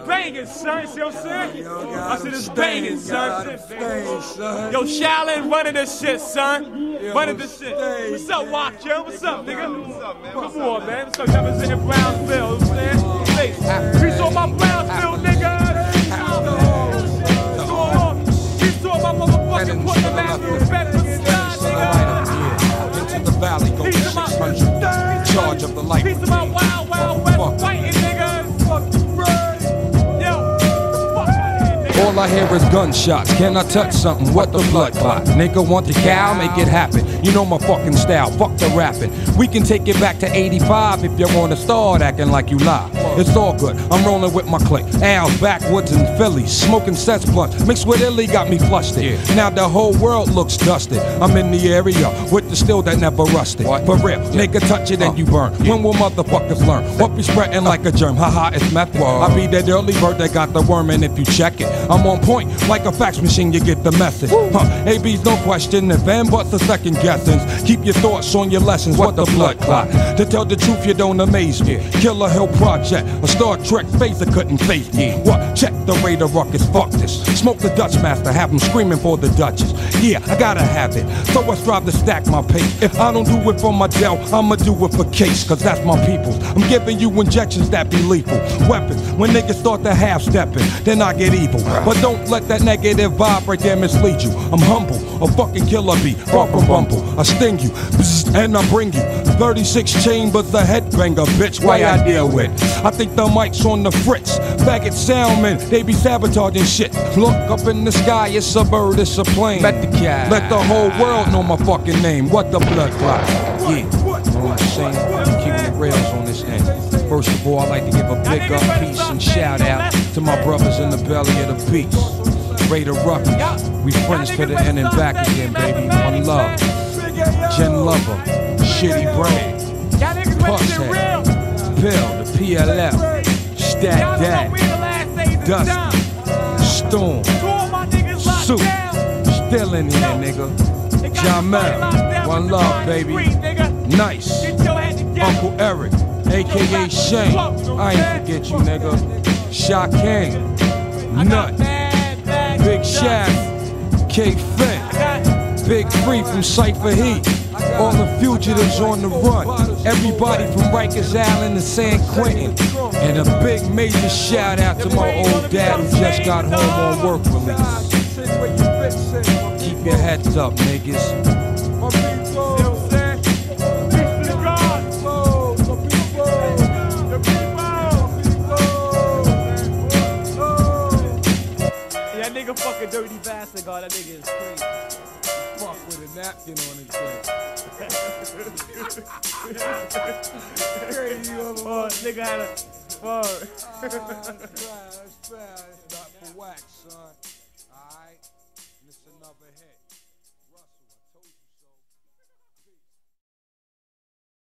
banging, son. See what I'm saying? I said it's banging, son. Yo, Shaolin running this shit, son. Running this shit. What's up, Walker? What's up, nigga? What's up, man? Come on, man. What's up? Representing Brownsville. You know what I'm saying? Peace on my Brownsville, nigga. Peace on my motherfucking Portland Avenue, Bedford side, nigga. Into the valley, go 600. Charge of the light. Peace of my wild, wild west fighting, nigga. All I hear is gunshots. Can I touch something? What the blood clot? Nigga want the cow? Make it happen. You know my fucking style. Fuck the rapping. We can take it back to 85 if you wanna start acting like you lie. It's all good. I'm rolling with my clique. Al's backwoods in Philly, smoking cess blunts. Mixed with Illy got me flustered. Now the whole world looks dusted. I'm in the area with the steel that never rusted. For real, nigga, touch it and you burn. When will motherfuckers learn? What be spreading like a germ? Haha, it's method. I be that early bird that got the worm, and if you check it, I'm on point like a fax machine. You get the message. AB's no question. If and buts a second guessings. Keep your thoughts on your lessons. What the blood clot? To tell the truth, you don't amaze me. Killer Hill Project, a Star Trek phaser couldn't face me. What? Check the radar ruckus. Fuck this. Smoke the Dutch master. Have him screaming for the Duchess. Yeah, I gotta have it. So I strive to stack my pace. If I don't do it for my Dell, I'ma do it for case. Cause that's my peoples. I'm giving you injections that be lethal. Weapons. When niggas start to half stepping, then I get evil. But don't let that negative vibe right there mislead you. I'm humble, a fucking killer bee, far from bumble. I sting you, and I bring you 36 chambers, a headbanger, bitch. Why I deal with? I think the mic's on the fritz. Faggot soundmen, they be sabotaging shit. Look up in the sky, it's a bird, it's a plane. Let the whole world know my fucking name. What the blood clot? Yeah, you know what I'm saying? Keeping the rails on this end. First of all, I'd like to give a big up, peace, and shout out to my brothers in the belly of the beast. Raider Ruckus, we friends to the end and back again, baby. One love. Jen Lover, Shitty Brain, Pusshead, Pill, the PLF, Stat Dad, Dusty, Storm, Soup, still in here, nigga. Jamel, one love, baby. Nice, Uncle Eric, aka Shane. I ain't forget you, nigga. Shot King, Nut, Big Shaft, K Finn, Big Free from Cypher Heat. All the fugitives on the run. Everybody from Rikers Island to San Quentin. And a big major shout out to my old dad who just got home on work release. Keep your heads up, niggas. That nigga fucking dirty bastard, God. That nigga is crazy. Fuck with a napkin on his head. Crazy nigga had a. That's bad. It's not for wax, son. Alright? And it's another hit.